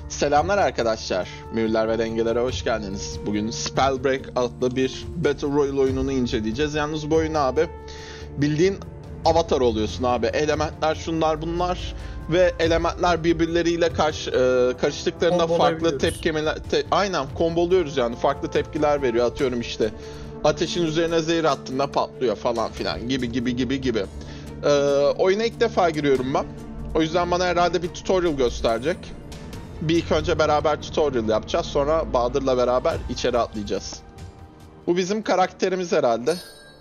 Selamlar arkadaşlar. Mühürler ve dengelere hoş geldiniz. Bugün Spellbreak adlı bir Battle Royale oyununu inceleyeceğiz. Yalnız bu oyun abi bildiğin avatar oluyorsun abi. Elementler şunlar bunlar ve elementler birbirleriyle karıştıklarında farklı tepkimeler aynen komboluyoruz yani farklı tepkiler veriyor. Atıyorum işte ateşin üzerine zehir attığında patlıyor falan filan gibi. Oyuna ilk defa giriyorum ben. O yüzden bana herhalde bir tutorial gösterecek. Bir ilk önce beraber tutorial yapacağız. Sonra Bahadır'la beraber içeri atlayacağız. Bu bizim karakterimiz herhalde.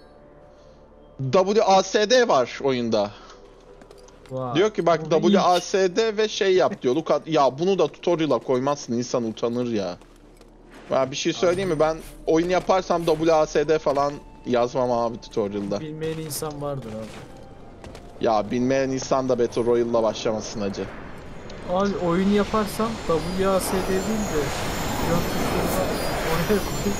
WASD var oyunda. Wow. Diyor ki bak WASD ve şey yap diyor. Ya bunu da tutorial'a koymazsın, insan utanır ya. Ben bir şey söyleyeyim mi? Ben oyun yaparsam WASD falan yazmam abi tutorial'da. Bilmeyen insan vardır abi. Ya bilmeyen insan da Battle Royale'la başlamasın acı. Abi oyun yaparsam WASD değil de yön tuşlarına oraya koyayım.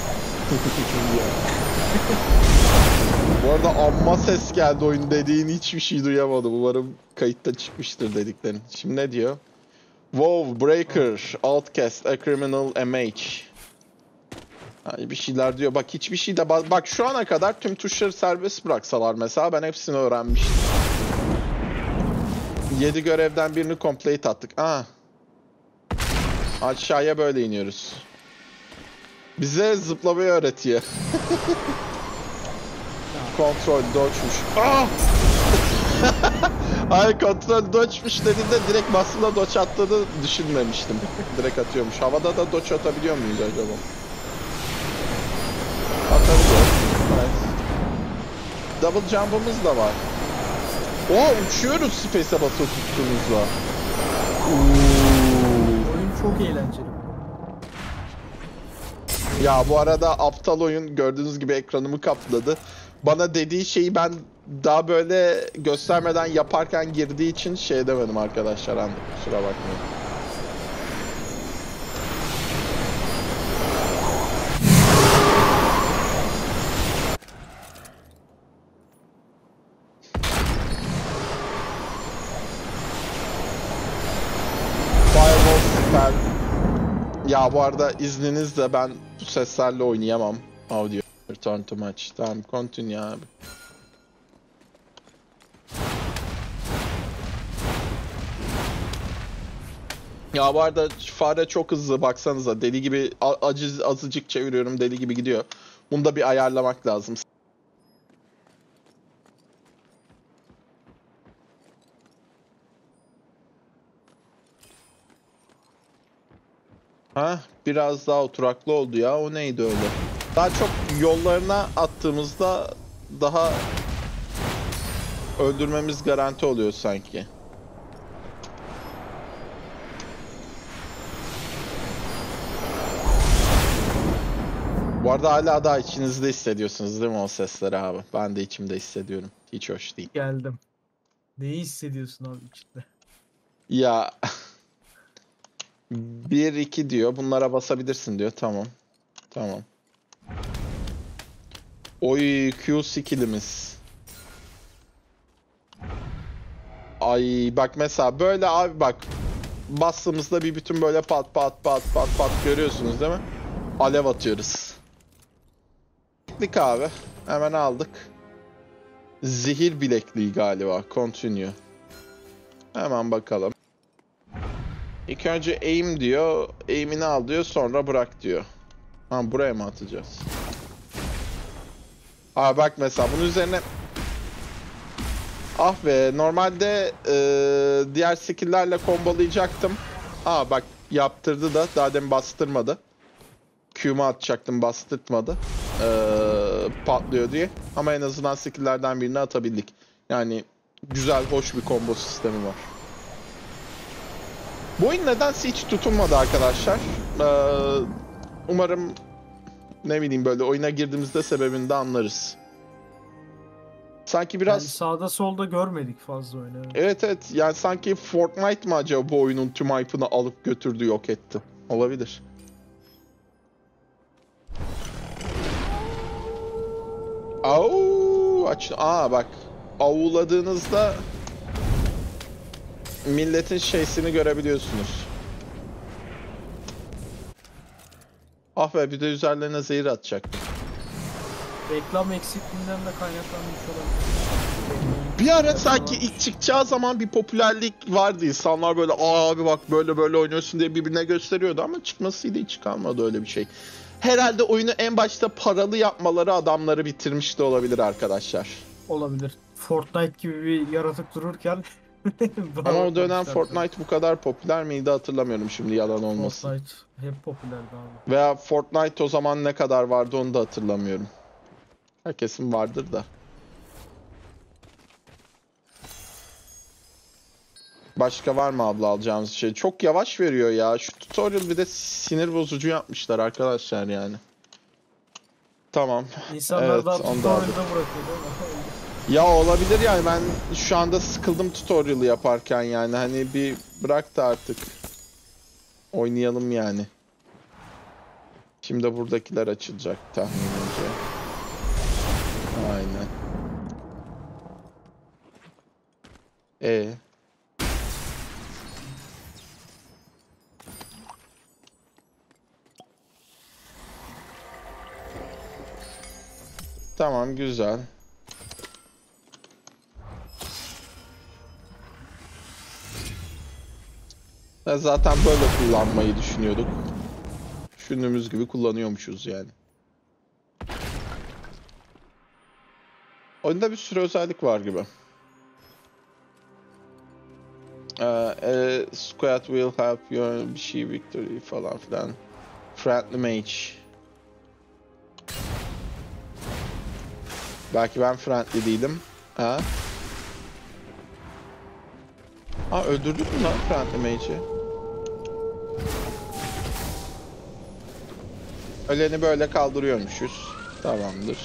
Bu arada amma ses geldi, oyun dediğin hiçbir şey duyamadım. Umarım kayıtta çıkmıştır dediklerin. Şimdi ne diyor? WoW, Breaker, Outcast, A Criminal, MH. Yani bir şeyler diyor. Bak hiçbir şey de... Bak şu ana kadar tüm tuşları serbest bıraksalar mesela ben hepsini öğrenmiştim. 7 görevden birini complete attık. Aşağıya böyle iniyoruz. Bize zıplamayı öğretiyor. Kontrol dodge'muş. Ay kontrol dodge'muş dediğinde direkt basıla dodge attığını düşünmemiştim. Direkt atıyormuş. Havada da dodge atabiliyor muyuz acaba? Atabiliyoruz. Evet. Double jump'ımız da var. Uçuyoruz space'e basılı tuttuğumuzda. Oyun çok eğlenceli. Ya bu arada aptal oyun gördüğünüz gibi ekranımı kapladı. Bana dediği şeyi ben daha böyle göstermeden yaparken girdiği için şey demedim arkadaşlar, anladım, kusura bakmayın. Fireball süper. Ya bu arada izninizle ben bu seslerle oynayamam. Audio return to match. Tamam, continue abi. Ya bu arada fare çok hızlı, baksanıza deli gibi azıcık çeviriyorum, deli gibi gidiyor. Bunu da bir ayarlamak lazım. Biraz daha oturaklı oldu ya, o neydi öyle? Daha çok yollarına attığımızda daha öldürmemiz garanti oluyor sanki. Bu arada hala daha içinizde hissediyorsunuz değil mi o sesleri abi? Ben de içimde hissediyorum. Hiç hoş değil. Geldim. Neyi hissediyorsun abi içinde? Ya 1-2 diyor. Bunlara basabilirsin diyor. Tamam. Tamam. Oy, Q skill'imiz. Ay bak mesela böyle abi, bak bastığımızda bir bütün böyle pat görüyorsunuz değil mi? Alev atıyoruz. Bileklik abi. Hemen aldık. Zehir bilekliği galiba. Continue. Hemen bakalım. İlk önce aim diyor. Aim'ini al diyor. Sonra bırak diyor. Buraya mı atacağız? Bak mesela bunun üzerine... Ah be, normalde diğer skill'lerle kombolayacaktım. Bak yaptırdı da daha demin bastırmadı. Q'mu atacaktım, bastırtmadı. Patlıyor diye. Ama en azından skill'lerden birini atabildik. Yani güzel, hoş bir combo sistemi var. Bu oyun nedense hiç tutunmadı arkadaşlar. Umarım ne bileyim böyle oyuna girdiğimizde sebebini de anlarız. Sanki biraz... Yani sağda solda görmedik fazla oyunu. Evet yani sanki Fortnite mı acaba bu oyunun tüm hype'ını alıp götürdü, yok etti. Olabilir. Bak avladığınızda milletin şeysini görebiliyorsunuz. Ah be, bir de üzerlerine zehir atacaktım. Reklam eksikliğinden de kaynaklanmış olabilir. Bir ara sanki ilk çıkacağı zaman bir popülerlik vardı. İnsanlar böyle abi bak böyle böyle oynuyorsun diye birbirine gösteriyordu ama çıkmasıydı, hiç kalmadı öyle bir şey. Herhalde oyunu en başta paralı yapmaları adamları bitirmiş de olabilir arkadaşlar. Olabilir. Fortnite gibi bir yaratık dururken Ama o dönem bağlamışlar Fortnite bu kadar popüler miydi hatırlamıyorum şimdi, yalan tabii. olmasın. Fortnite hep popülerdi abi. Veya Fortnite o zaman ne kadar vardı onu da hatırlamıyorum. Herkesin vardır da. Başka var mı abla alacağımız şey? Çok yavaş veriyor ya. Şu tutorial bir de sinir bozucu yapmışlar arkadaşlar yani. Tamam. İnsanlar Evet, daha onu da aldık. tutorial'da bırakıyor değil mi? Ya olabilir yani, ben şu anda sıkıldım tutorial'ı yaparken yani. Hani bir bırak da artık. Oynayalım yani. Şimdi buradakiler açılacak tahminimce. Aynen. Tamam, güzel. Zaten böyle kullanmayı düşünüyorduk. Düşündüğümüz gibi kullanıyormuşuz yani. Oyunda bir sürü özellik var gibi. Squad will help you bir şey victory falan filan. Friendly mage. Belki ben friendly değilim. Ha? Öldürdük mü lan friendly mage'i? Öleni böyle kaldırıyormuşuz. Tamamdır.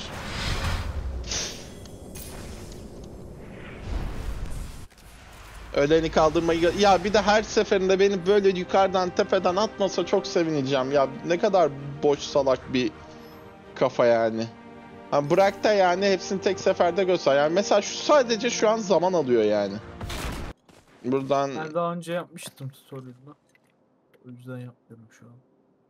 Öleni kaldırmayı... Ya bir de her seferinde beni böyle yukarıdan tepeden atmasa çok sevineceğim. Ya ne kadar boş salak bir kafa yani. Bırak da yani hepsini tek seferde göster. Yani mesela sadece şu an zaman alıyor yani. Buradan... Ben daha önce yapmıştım tutorial'da. O yüzden yapmıyorum şu an.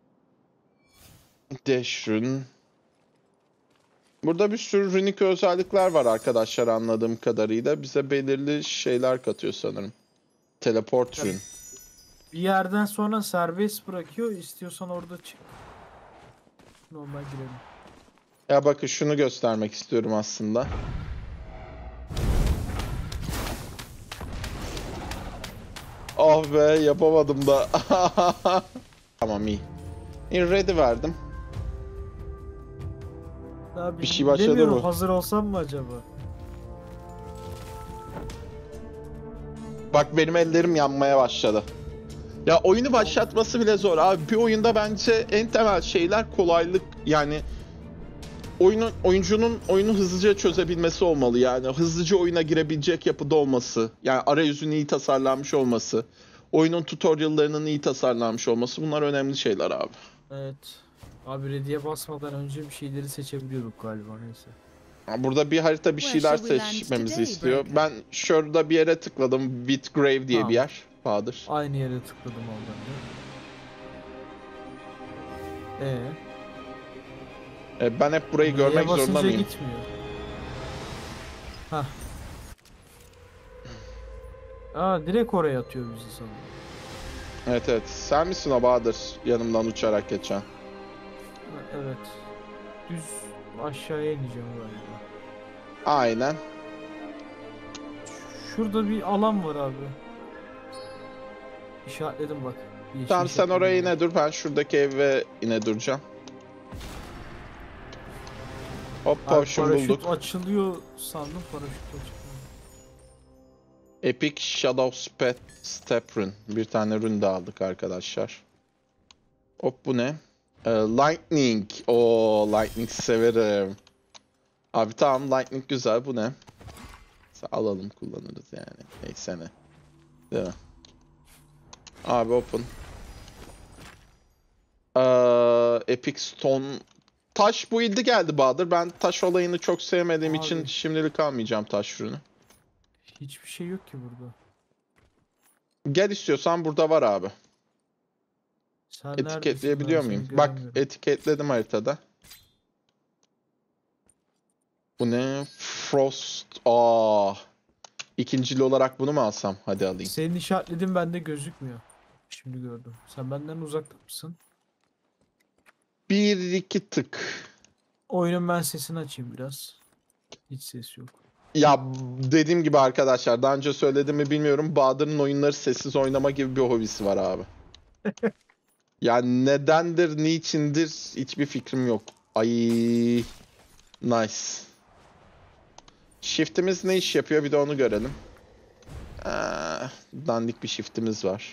Dash rune. Burada bir sürü runik özellikler var arkadaşlar anladığım kadarıyla. Bize belirli şeyler katıyor sanırım. Teleport rune. Bir yerden sonra serbest bırakıyor. İstiyorsan orada çık. Normal girelim. Ya bakın şunu göstermek istiyorum aslında. Oh be, yapamadım da. Tamam, iyi. Ready verdim. Abi, Bir şey başladı bilemiyorum, mı? hazır olsam mı acaba? Bak benim ellerim yanmaya başladı. Ya oyunu başlatması bile zor abi. Bir oyunda bence en temel şeyler kolaylık yani. Oyuncunun oyunu hızlıca çözebilmesi olmalı yani. Hızlıca oyuna girebilecek yapıda olması. Yani arayüzünün iyi tasarlanmış olması. Oyunun tutoriallarının iyi tasarlanmış olması. Bunlar önemli şeyler abi. Evet. Abi ready'ye basmadan önce bir şeyleri seçebiliyorduk galiba, neyse. Burada bir harita bir şeyler seçmemizi istiyor. Ben şurada bir yere tıkladım. Whitgrave diye bir yer. Bahadır. Aynı yere tıkladım oradan da. Ben hep burayı görmek zorunda mıyım? Gitmiyor. Hah. Direkt oraya atıyor bizi sanırım. Evet evet. Sen misin o Bahadır? Yanımdan uçarak geçen. Evet. Düz aşağıya ineceğim galiba. Aynen. Şurada bir alan var abi. İşaretledim bak. Tamam, sen oraya yine dur. Ben şuradaki eve yine duracağım. Hop, potion bulduk. Paraşüt açılıyor sandım, paraşüt açılıyor. Epic Shadow Step Rune. Bir tane rune de aldık arkadaşlar. Hop, bu ne? Lightning. Lightning severim. Abi tamam, Lightning güzel. Bu ne? Alalım, kullanırız yani. Neyse ne. Değil mi? Abi open. Epic Stone. Taş build'i geldi Bahadır. Ben taş olayını çok sevmediğim için şimdilik almayacağım taş ürünü. Hiçbir şey yok ki burada. Gel istiyorsan, burada var abi. Sen neredesin? Etiketleyebiliyor Ben muyum? seni Bak göremiyorum. etiketledim haritada. Bu ne? Frost. İkincili olarak bunu mu alsam? Hadi alayım. Senin işaretlediğin bende gözükmüyor. Şimdi gördüm. Sen benden uzakta mısın? Bir iki tık. Oyunun ben sesini açayım biraz. Hiç ses yok. Ya dediğim gibi arkadaşlar daha önce söyledim mi bilmiyorum. Bahadır'ın oyunları sessiz oynama gibi bir hobisi var abi. Yani nedendir, niçindir hiçbir fikrim yok. Ay, nice. Shift'imiz ne iş yapıyor bir de onu görelim. Dandik bir shift'imiz var.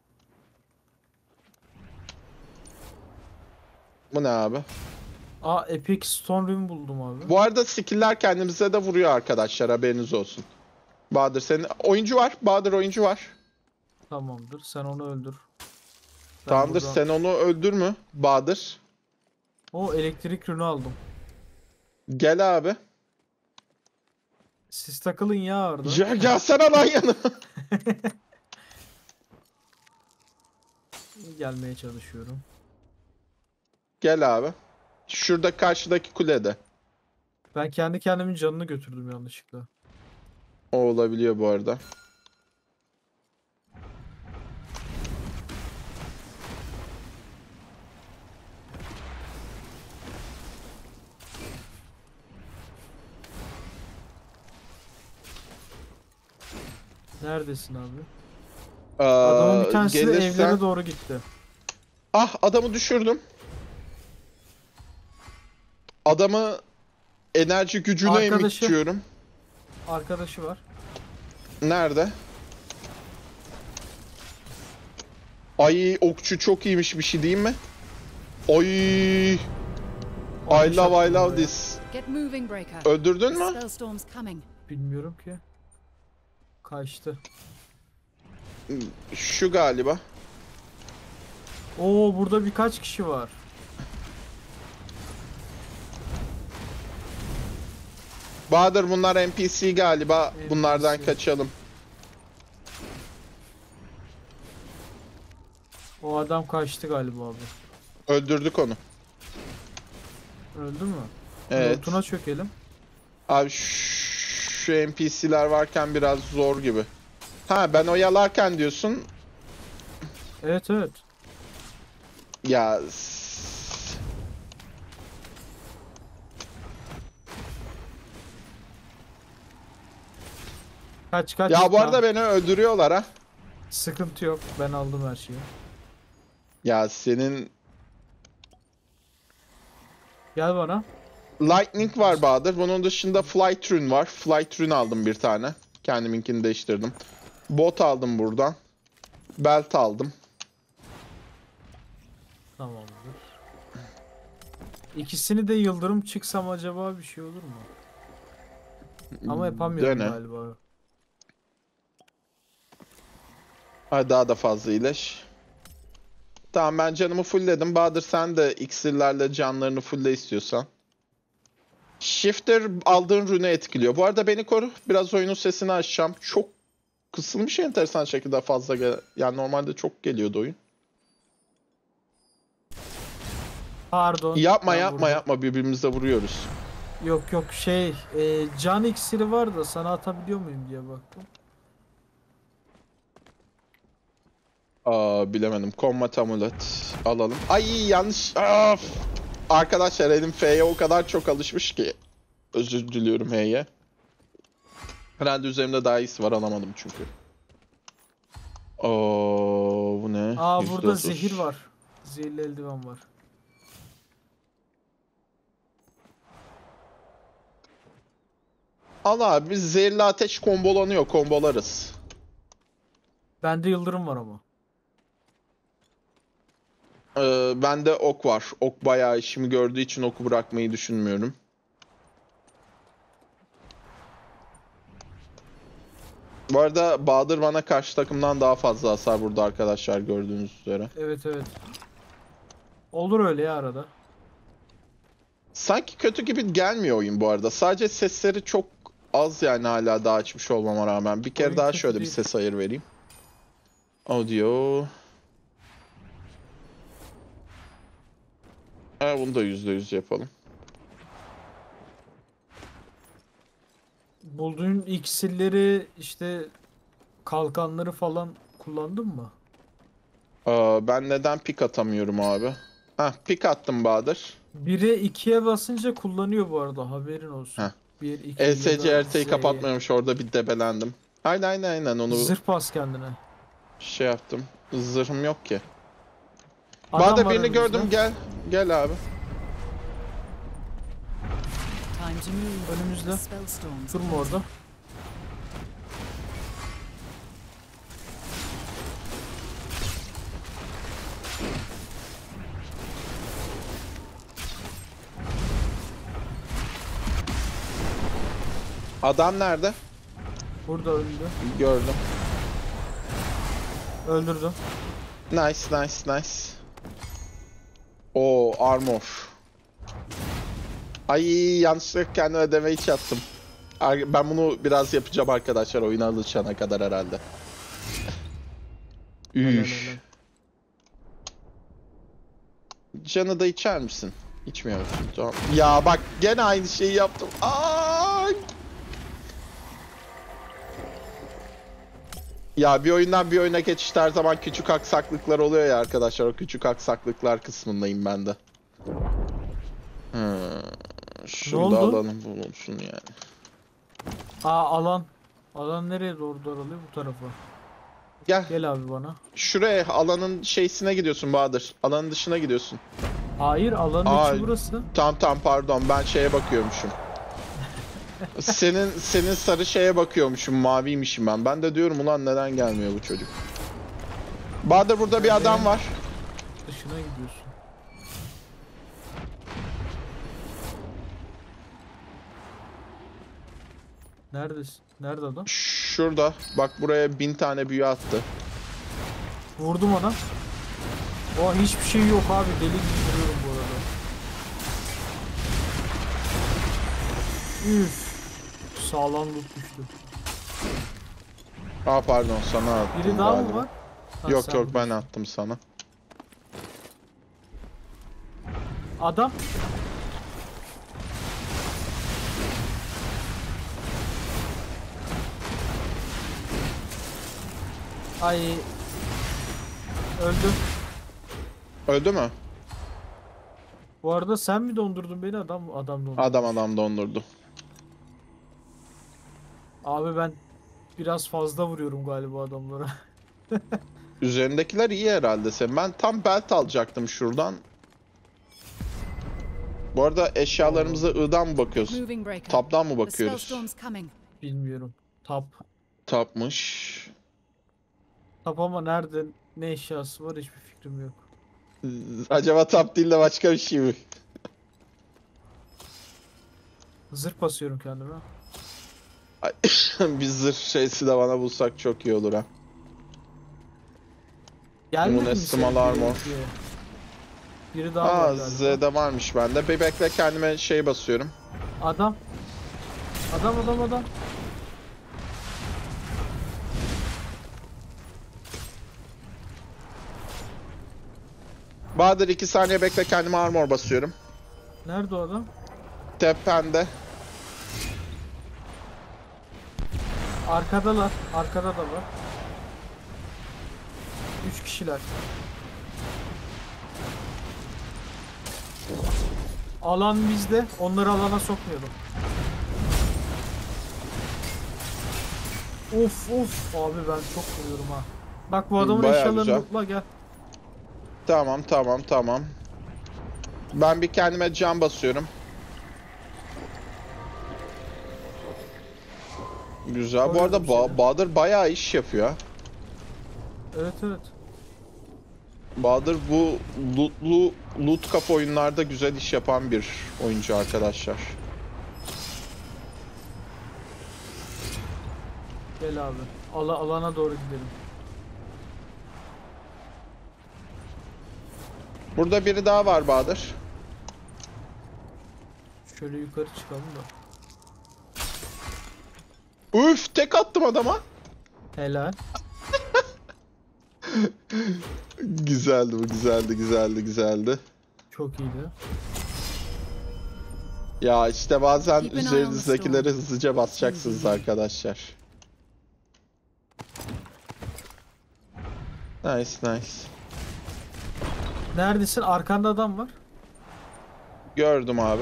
Bu ne abi? Epic Stone Ring buldum abi. Bu arada skill'ler kendimize de vuruyor arkadaşlar, haberiniz olsun. Bahadır senin oyuncu var. Bahadır oyuncu var. Tamamdır. Sen onu öldür. Ben Tamamdır buradan... sen onu öldürme Bahadır. O elektrik rünü aldım. Gel abi. Siz takılın ya orada. Ya gelsene lan yanıma. Gelmeye çalışıyorum. Gel abi. Şurada karşıdaki kulede. Ben kendi kendimin canını götürdüm yanlışlıkla. O olabiliyor bu arada. Neredesin abi? Adamın bir tanesi de Gelirsen... evlere doğru gitti. Ah, adamı düşürdüm. Adamı enerji gücüne Arkadaşı. emikliyorum. Arkadaşı var. Nerede? Ay, okçu çok iyiymiş, bir şey diyeyim mi? Ay, I Ateş love attım oraya. this. Get moving, Breaker. Öldürdün The mü? spellstorm's coming. Bilmiyorum ki. Kaçtı. Şu galiba. Oo, burada birkaç kişi var. Bahadır bunlar NPC galiba. NPC. Bunlardan kaçalım. O adam kaçtı galiba abi. Öldürdük onu. Öldü mü? Evet. Lootuna çökelim. Abi şu NPC'ler varken biraz zor gibi. Ha, ben oyalarken diyorsun. Evet evet. Ya Kaç. ya bu arada Tamam. beni öldürüyorlar ha. Sıkıntı yok. Ben aldım her şeyi. Ya senin Gel bana. Lightning var Bahadır. Bunun dışında Flight Rune var. Flight Rune aldım bir tane. Kendiminkini değiştirdim. Bot aldım buradan. Belt aldım. Tamamdır. İkisini de yıldırım çıksam acaba bir şey olur mu? Ama yapamıyorum Dene. galiba. Hadi daha da fazla iyileş. Tamam, ben canımı fullledim. Bahadır sen de iksirlerle canlarını fulle istiyorsan. Shifter aldığın rune etkiliyor. Bu arada beni koru. Biraz oyunun sesini açacağım. Çok kısılmış enteresan şekilde fazla yani normalde çok geliyordu oyun. Pardon. Yapma ben yapma vurdum. yapma, birbirimize vuruyoruz. Yok can iksiri var da sana atabiliyor muyum diye baktım. Bilemedim. Combat Amulet alalım. Ay yanlış. Of! Arkadaşlar elim F'ye o kadar çok alışmış ki. Özür diliyorum H'ye. Herhalde üzerimde daha iyisi var, alamadım çünkü. Bu ne? Burada %30. zehir var. Zehirli eldiven var. Al abi, biz zehirli ateş kombolanıyor. Kombolarız. Bende yıldırım var ama. Bende ok var. Ok bayağı işimi gördüğü için oku bırakmayı düşünmüyorum. Bu arada Bahadır bana karşı takımdan daha fazla hasar vurdu arkadaşlar, gördüğünüz üzere. Evet evet. Olur öyle ya arada. Sanki kötü gibi gelmiyor oyun bu arada. Sadece sesleri çok az yani, hala daha açmış olmama rağmen. Bir kere Oyun daha kötü şöyle bir değil. ses ayır vereyim. Audio. Bunu da %100 yapalım. Bulduğun iksirleri işte kalkanları falan kullandın mı? Ben neden pik atamıyorum abi? Pik attım Bahadır. 1'e 2'ye basınca kullanıyor bu arada, haberin Heh. olsun. 1 2 ya ESC da haritayı Z'ye. kapatmıyormuş, orada bir debelendim. Aynen onu Zırh bas kendine. şey yaptım. Zırhım yok ki. Adam Bahadır var birini önümüzde. gördüm, gel. Gel abi. Time to move. Önümüzde. The spell storms Durma orada. Adam nerede? Burada önünde. Gördüm. Öldürdüm. Nice. Oo, armor. Ay, yanlışlıkla kendime ödeme hiç attım. Ben bunu biraz yapacağım arkadaşlar, oyuna alışana kadar herhalde. Helal, Üf. helal. Canı da içer misin? İçmiyor musun? Tamam. Ya bak, gene aynı şeyi yaptım. Ay! Ya bir oyundan bir oyuna geçişte her zaman küçük aksaklıklar oluyor ya arkadaşlar. O küçük aksaklıklar kısmındayım ben de. Şurada oldu? alanım bulunsun yani. Alan. Alan nereye doğru daralıyor? Bu tarafa. Gel. Gel abi bana. Şuraya, alanın şeysine gidiyorsun Bahadır. Alanın dışına gidiyorsun. Hayır, alanın Aa, içi burası. Tamam pardon, ben şeye bakıyormuşum. Senin sarı şeye bakıyormuşum, maviymişim ben. Ben de diyorum ulan neden gelmiyor bu çocuk. Bahadır, burada bir adam var. Dışına gidiyorsun. Neredesin? Nerede adam? Şurada. Bak, buraya 1000 tane büyü attı. Vurdum ona. O hiçbir şey yok abi. Deli gibi duruyorum bu arada. Üf. Sağlam loot düştü. Pardon, sana attım Biri daha mı galiba. var? Ha, Yok sen ben mi? attım sana. Adam. Ay. Öldüm. Öldü mü? Bu arada sen mi dondurdun beni, adam dondurdu. Adam dondurdu. Abi ben biraz fazla vuruyorum galiba adamlara. Üzerindekiler iyi herhalde sen. Ben tam belt alacaktım şuradan. Bu arada eşyalarımıza I'dan mı bakıyoruz? moving breaker. Tab'dan mı The spell bakıyoruz? storm's coming. Bilmiyorum. Tap. Tapmış. Tap ama nerede ne eşyası var hiçbir fikrim yok. Acaba tap değil de başka bir şey mi? Zırh basıyorum kendime. Ay, bir zırh şeysi de bana bulsak çok iyi olur ha. Gelmedi mi Estimal senin armor. diye? Biri daha var galiba. Z'de varmış bende. Bir bekle, kendime şey basıyorum. Adam. Adam. Bahadır 2 saniye bekle, kendime armor basıyorum. Nerede o adam? Tepende. Arkadalar. Arkada da var. 3 kişiler. Alan bizde. Onları alana sokmayalım. Of abi ben çok vuruyorum ha. Bak bu adamın Bayağı eşyalarını güzel. topla gel. Tamam. Ben bir kendime can basıyorum. Güzel. Bu Koy arada oğlum seni. Bahadır bayağı iş yapıyor. Evet. Bahadır bu loot kafa oyunlarda güzel iş yapan bir oyuncu arkadaşlar. Gel abi. Alana doğru gidelim. Burada biri daha var Bahadır. Şöyle yukarı çıkalım da. Üf, tek attım adama. Helal. Güzeldi bu, güzeldi. Çok iyiydi. Ya işte bazen Keep an eye on the üzerinizdekileri storm. hızlıca basacaksınız arkadaşlar. Nice nice. Neredesin? Arkanda adam var. Gördüm abi.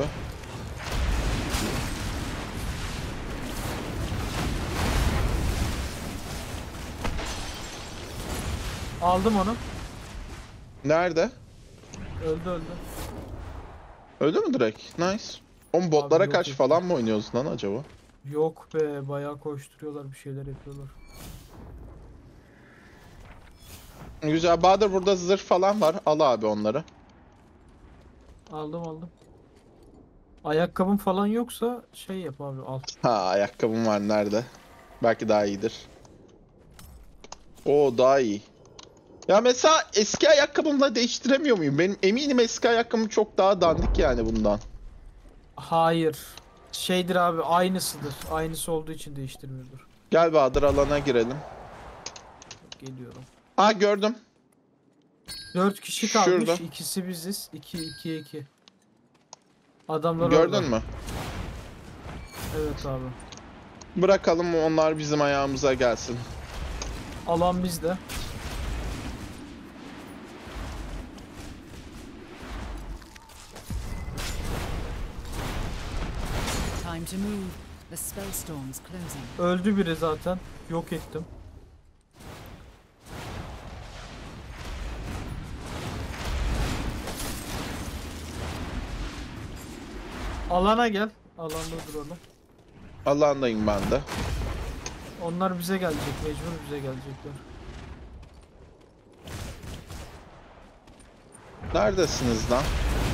Aldım onu. Nerede? Öldü. Öldü mü direkt? Nice. Oğlum botlara yok karşı yok. falan mı oynuyoruz lan acaba? Yok be, bayağı koşturuyorlar, bir şeyler yapıyorlar. Güzel. Bahadır burada zırh falan var. Al abi onları. Aldım. Ayakkabım falan yoksa şey yap abi, al. Ha, ayakkabım var nerede? Belki daha iyidir. Oo, daha iyi. Ya mesela eski ayakkabımla değiştiremiyor muyum? Benim eminim eski ayakkabım çok daha dandik yani bundan. Hayır. Şeydir abi, aynısıdır. Aynısı olduğu için değiştirmiyordur. Gel Bahadır, alana girelim. Geliyorum. Aa, gördüm. 4 kişi kalmış. Şurada. İkisi biziz. 2-2-2. Adamlar Gördün orada. mü? Evet abi. Bırakalım onlar bizim ayağımıza gelsin. Alan bizde. Time to move. The spell storm's closing. Öldü biri zaten. Yok ettim. Alana gel. Alanda duralım. Alandayım ben de. Onlar bize gelecek. Mecbur bize gelecekler. Neredesiniz lan?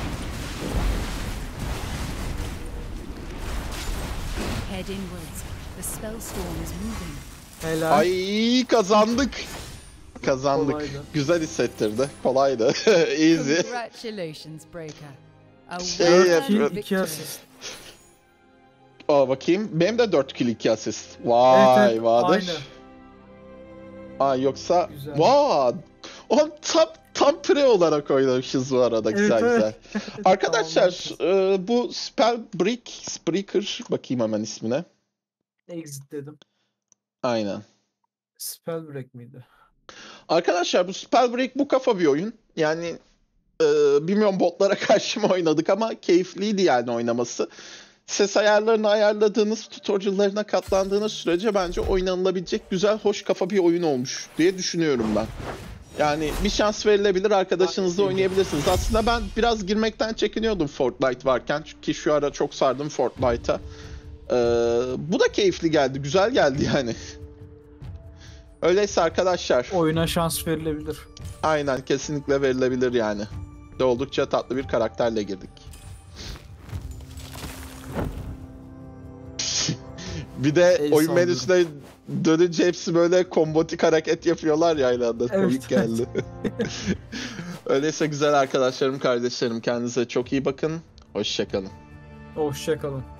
Head inwards. The spell storm is moving. Helal. Ay, kazandık. Kazandık. Kolaydı. Güzel hissettirdi. Kolaydı. Easy. Congratulations, Breaker. A Şey well-earned yapıyorum. 2 victory. asist. Aa, bakayım. Benim de 4 kill 2 asist. Vay Evet, Bahadır. aynı. Aa, yoksa Güzel. vay. O tam pre olarak oynamışız bu arada. Evet, Güzel evet. güzel. Arkadaşlar bu Spellbreaker bakayım hemen ismine. Exit dedim. Aynen. Spellbreak miydi? Arkadaşlar bu Spellbreak bu kafa bir oyun. Yani bilmiyorum botlara karşı mı oynadık ama keyifliydi yani oynaması. Ses ayarlarını ayarladığınız, tutorial'larına katlandığınız sürece bence oynanılabilecek güzel, hoş kafa bir oyun olmuş diye düşünüyorum ben. Yani bir şans verilebilir, arkadaşınızla oynayabilirsiniz. Aslında ben biraz girmekten çekiniyordum Fortnite varken. Çünkü şu ara çok sardım Fortnite'a. Bu da keyifli geldi, güzel geldi yani. Öyleyse arkadaşlar, Oyuna şans verilebilir. aynen kesinlikle verilebilir yani. De oldukça tatlı bir karakterle girdik. Bir de El oyun sallıyorum. menüsüne dönünce hepsi böyle kombotik hareket yapıyorlar ya aynı anda. Evet, Komik geldi. Öyleyse güzel arkadaşlarım, kardeşlerim, kendinize çok iyi bakın. Hoşça kalın. Hoşça kalın.